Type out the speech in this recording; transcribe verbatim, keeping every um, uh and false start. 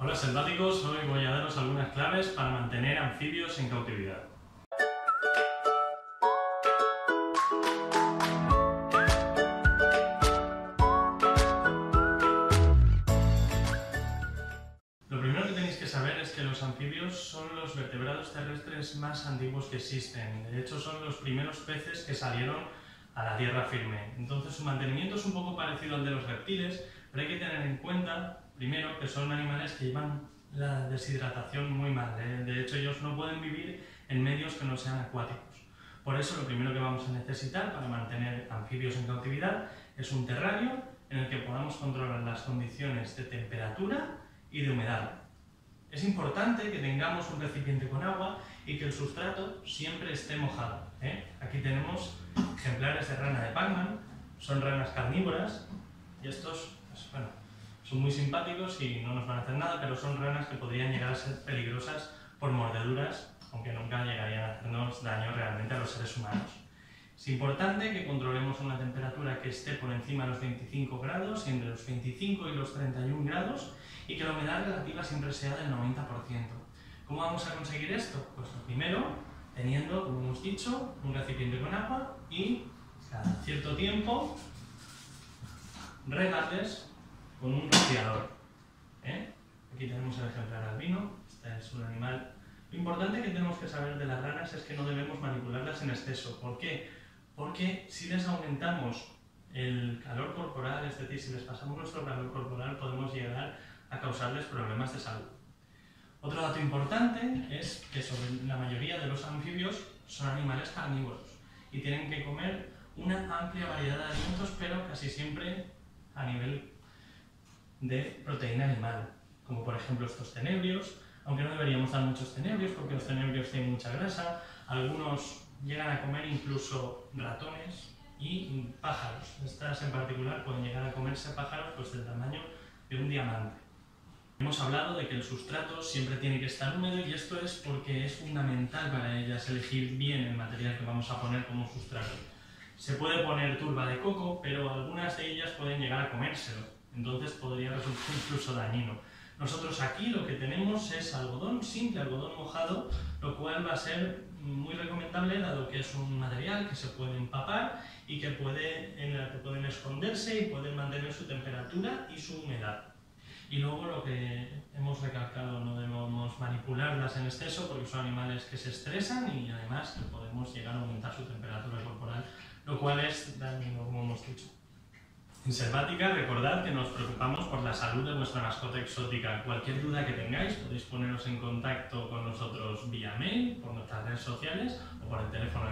Hola selváticos, hoy voy a daros algunas claves para mantener anfibios en cautividad. Lo primero que tenéis que saber es que los anfibios son los vertebrados terrestres más antiguos que existen. De hecho, son los primeros peces que salieron a la tierra firme. Entonces, su mantenimiento es un poco parecido al de los reptiles, pero hay que tener en cuenta, primero, que son animales que llevan la deshidratación muy mal. ¿eh? De hecho, ellos no pueden vivir en medios que no sean acuáticos. Por eso, lo primero que vamos a necesitar para mantener anfibios en cautividad es un terrario en el que podamos controlar las condiciones de temperatura y de humedad. Es importante que tengamos un recipiente con agua y que el sustrato siempre esté mojado. ¿eh? Aquí tenemos ejemplares de rana de Pac-Man, son ranas carnívoras y estos, pues, bueno, son muy simpáticos y no nos van a hacer nada, pero son ranas que podrían llegar a ser peligrosas por mordeduras, aunque nunca llegarían a hacernos daño realmente a los seres humanos. Es importante que controlemos una temperatura que esté por encima de los veinticinco grados y entre los veinticinco y los treinta y un grados y que la humedad relativa siempre sea del noventa por ciento. ¿Cómo vamos a conseguir esto? Pues lo primero, teniendo, como hemos dicho, un recipiente con agua y cada cierto tiempo regarles con un rociador. ¿eh? Aquí tenemos el ejemplar albino, este es un animal. Lo importante que tenemos que saber de las ranas es que no debemos manipularlas en exceso. ¿Por qué? Porque si les aumentamos el calor corporal, es decir, si les pasamos nuestro calor corporal, podemos llegar a causarles problemas de salud. Otro dato importante es que sobre la mayoría de los anfibios son animales carnívoros y tienen que comer una amplia variedad de alimentos, pero casi siempre a nivel de proteína animal, como por ejemplo estos tenebrios, aunque no deberíamos dar muchos tenebrios porque los tenebrios tienen mucha grasa, algunos llegan a comer incluso ratones y pájaros. Estas en particular pueden llegar a comerse pájaros pues, del tamaño de un diamante. Hemos hablado de que el sustrato siempre tiene que estar húmedo y esto es porque es fundamental para ellas elegir bien el material que vamos a poner como sustrato. Se puede poner turba de coco, pero algunas de ellas pueden llegar a comérselo, entonces podría resultar incluso dañino. Nosotros aquí lo que tenemos es algodón simple, algodón mojado, lo cual va a ser muy recomendable dado que es un material que se puede empapar y que, puede, en el que pueden esconderse y pueden mantener su temperatura y su humedad. Y luego lo que hemos recalcado, no debemos manipularlas en exceso porque son animales que se estresan y además que podemos llegar a aumentar su temperatura corporal, lo cual es dañino, como hemos dicho. En Selvática, recordad que nos preocupamos por la salud de vuestra mascota exótica. Cualquier duda que tengáis podéis poneros en contacto con nosotros vía mail, por nuestras redes sociales o por el teléfono